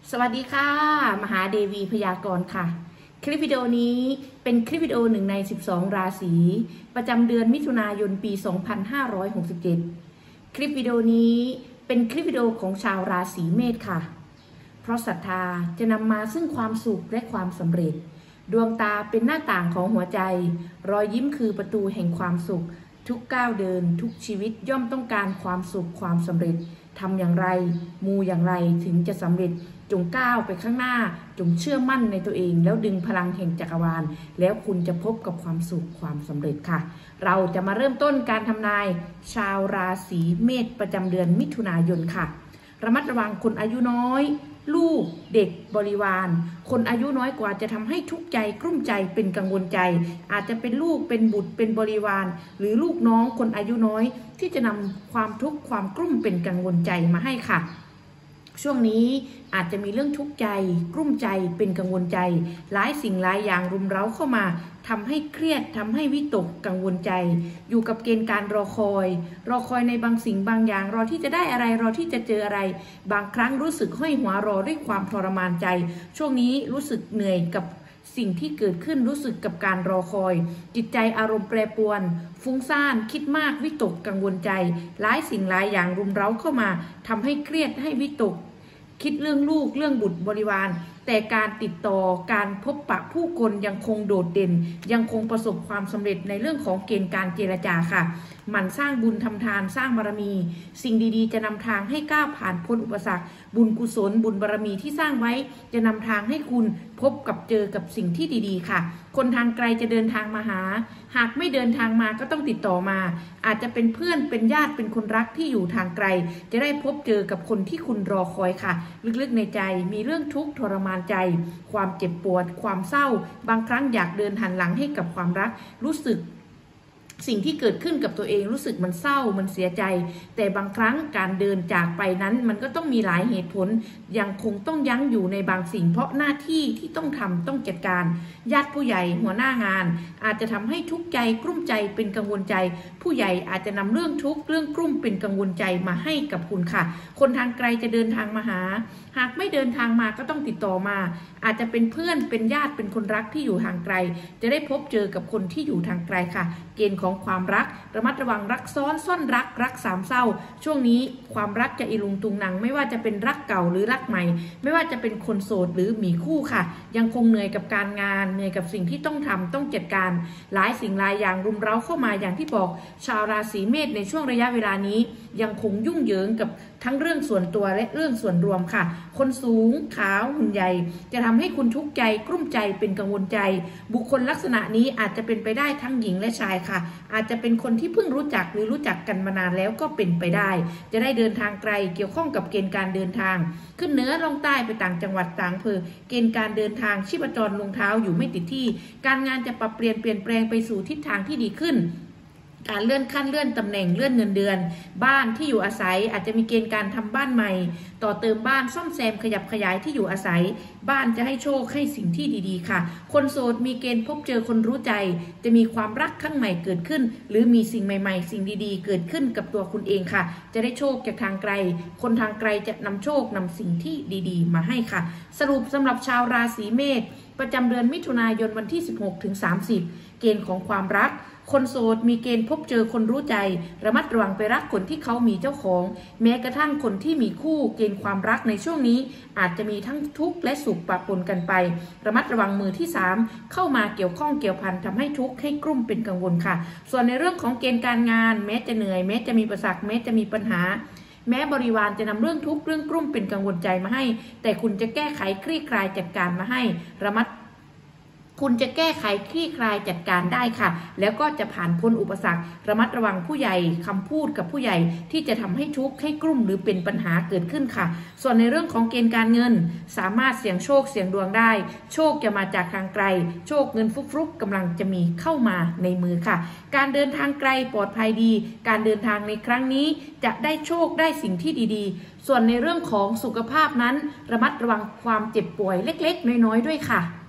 สวัสดีค่ะมหาเดวีพยากรณ์ค่ะคลิปวิดีโอนี้เป็นคลิปวิดีโอหนึ่งใน12ราศีประจำเดือนมิถุนายนปี2567คลิปวิดีโอนี้เป็นคลิปวิดีโอของชาวราศีเมษค่ะเพราะศรัทธาจะนำมาซึ่งความสุขและความสำเร็จดวงตาเป็นหน้าต่างของหัวใจรอยยิ้มคือประตูแห่งความสุขทุกก้าวเดินทุกชีวิตย่อมต้องการความสุขความสำเร็จทำอย่างไรมูอย่างไรถึงจะสำเร็จจงก้าวไปข้างหน้าจงเชื่อมั่นในตัวเองแล้วดึงพลังแห่งจักรวาลแล้วคุณจะพบกับความสุขความสำเร็จค่ะเราจะมาเริ่มต้นการทำนายชาวราศีเมษประจำเดือนมิถุนายนค่ะระมัดระวังคนอายุน้อยลูกเด็กบริวารคนอายุน้อยกว่าจะทำให้ทุกข์ใจกลุ้มใจเป็นกังวลใจอาจจะเป็นลูกเป็นบุตรเป็นบริวารหรือลูกน้องคนอายุน้อยที่จะนำความทุกข์ความกลุ้มเป็นกังวลใจมาให้ค่ะช่วงนี้อาจจะมีเรื่องทุกข์ใจกลุ้มใจเป็นกังวลใจหลายสิ่งหลายอย่างรุมเร้าเข้ามาทำให้เครียดทำให้วิตกกังวลใจอยู่กับเกณฑ์การรอคอยในบางสิ่งบางอย่างรอที่จะได้อะไรรอที่จะเจออะไรบางครั้งรู้สึกห้อยหัวรอด้วยความทรมานใจช่วงนี้รู้สึกเหนื่อยกับสิ่งที่เกิดขึ้นรู้สึกกับการรอคอยจิตใจอารมณ์แปรปรวนฟุ้งซ่านคิดมากวิตกกังวลใจหลายสิ่งหลายอย่างรุมเร้าเข้ามาทำให้เครียดให้วิตกคิดเรื่องลูกเรื่องบุตรบริวารแต่การติดต่อการพบปะผู้คนยังคงโดดเด่นยังคงประสบความสำเร็จในเรื่องของเกณฑ์การเจรจาค่ะหมั่นสร้างบุญทำทานสร้างบารมีสิ่งดีๆจะนำทางให้ก้าวผ่านพ้นอุปสรรคบุญกุศลบุญบารมีที่สร้างไว้จะนำทางให้คุณพบกับเจอกับสิ่งที่ดีๆค่ะคนทางไกลจะเดินทางมาหาหากไม่เดินทางมาก็ต้องติดต่อมาอาจจะเป็นเพื่อนเป็นญาติเป็นคนรักที่อยู่ทางไกลจะได้พบเจอกับคนที่คุณรอคอยค่ะลึกๆในใจมีเรื่องทุกข์ทรมานใจความเจ็บปวดความเศร้าบางครั้งอยากเดินหันหลังให้กับความรักรู้สึกสิ่งที่เกิดขึ้นกับตัวเองรู้สึกมันเศร้ามันเสียใจแต่บางครั้งการเดินจากไปนั้นมันก็ต้องมีหลายเหตุผลยังคงต้องยั้งอยู่ในบางสิ่งเพราะหน้าที่ที่ต้องทำต้องจัดการญาติผู้ใหญ่หัวหน้างานอาจจะทำให้ทุกข์ใจกลุ้มใจเป็นกังวลใจผู้ใหญ่อาจจะนำเรื่องทุกข์เรื่องกลุ้มเป็นกังวลใจมาให้กับคุณค่ะคนทางไกลจะเดินทางมาหาหากไม่เดินทางมาก็ต้องติดต่อมาอาจจะเป็นเพื่อนเป็นญาติเป็นคนรักที่อยู่ห่างไกลจะได้พบเจอกับคนที่อยู่ทางไกลค่ะเกณฑ์ของความรักระมัดระวังรักซ้อนซ่อนรักสามเศร้าช่วงนี้ความรักจะอิรุงตุงนังไม่ว่าจะเป็นรักเก่าหรือรักใหม่ไม่ว่าจะเป็นคนโสดหรือมีคู่ค่ะยังคงเหนื่อยกับการงานเหนื่อยกับสิ่งที่ต้องทำต้องจัดการหลายสิ่งหลายอย่างรุมเร้าเข้ามาอย่างที่บอกชาวราศีเมษในช่วงระยะเวลานี้ยังคงยุ่งเหยิงกับทั้งเรื่องส่วนตัวและเรื่องส่วนรวมค่ะคนสูงขาวหุ่นใหญ่จะทำให้คุณทุกข์ใจกลุ้มใจเป็นกังวลใจบุคคลลักษณะนี้อาจจะเป็นไปได้ทั้งหญิงและชายค่ะอาจจะเป็นคนที่เพิ่งรู้จักหรือรู้จักกันมานานแล้วก็เป็นไปได้จะได้เดินทางไกลเกี่ยวข้องกับเกณฑ์การเดินทางขึ้นเหนือลงใต้ไปต่างจังหวัดต่างอำเภอเกณฑ์การเดินทางชีพจรลงเท้าอยู่ไม่ติดที่การงานจะปรับเปลี่ยนแปลงไปสู่ทิศทางที่ดีขึ้นการเลื่อนขั้นเลื่อนตำแหน่งเลื่อนเงินเดือนบ้านที่อยู่อาศัยอาจจะมีเกณฑ์การทำบ้านใหม่ต่อเติมบ้านซ่อมแซมขยับขยายที่อยู่อาศัยบ้านจะให้โชคให้สิ่งที่ดีๆค่ะคนโสดมีเกณฑ์พบเจอคนรู้ใจจะมีความรักครั้งใหม่เกิดขึ้นหรือมีสิ่งใหม่ๆสิ่งดีๆเกิดขึ้นกับตัวคุณเองค่ะจะได้โชคจากทางไกลคนทางไกลจะนำโชคนำสิ่งที่ดีๆมาให้ค่ะสรุปสำหรับชาวราศีเมษประจำเดือนมิถุนายนวันที่16-30เกณฑ์ของความรักคนโสดมีเกณฑ์พบเจอคนรู้ใจระมัดระวังไปรักคนที่เขามีเจ้าของแม้กระทั่งคนที่มีคู่เกณฑ์ความรักในช่วงนี้อาจจะมีทั้งทุกข์และสุขปะปนกันไประมัดระวังมือที่3เข้ามาเกี่ยวข้องเกี่ยวพันทำให้ทุกข์ให้กลุ้มเป็นกังวลค่ะส่วนในเรื่องของเกณฑ์การงานแม้จะเหนื่อยแม้จะมีอุปสรรคแม้จะมีปัญหาแม้บริวารจะนำเรื่องทุกข์เรื่องกลุ้มเป็นกังวลใจมาให้แต่คุณจะแก้ไขคลี่คลายจัดการมาให้คุณจะแก้ไขคลี่คลายจัดการได้ค่ะแล้วก็จะผ่านพ้นอุปสรรคระมัดระวังผู้ใหญ่คำพูดกับผู้ใหญ่ที่จะทำให้ทุกข์ให้กลุ้มหรือเป็นปัญหาเกิดขึ้นค่ะส่วนในเรื่องของเกณฑ์การเงินสามารถเสี่ยงโชคเสี่ยงดวงได้โชคจะมาจากทางไกลโชคเงินฟลุกๆกำลังจะมีเข้ามาในมือค่ะการเดินทางไกลปลอดภัยดีการเดินทางในครั้งนี้จะได้โชคได้สิ่งที่ดีๆส่วนในเรื่องของสุขภาพนั้นระมัดระวังความเจ็บป่วยเล็กๆน้อยๆด้วยค่ะ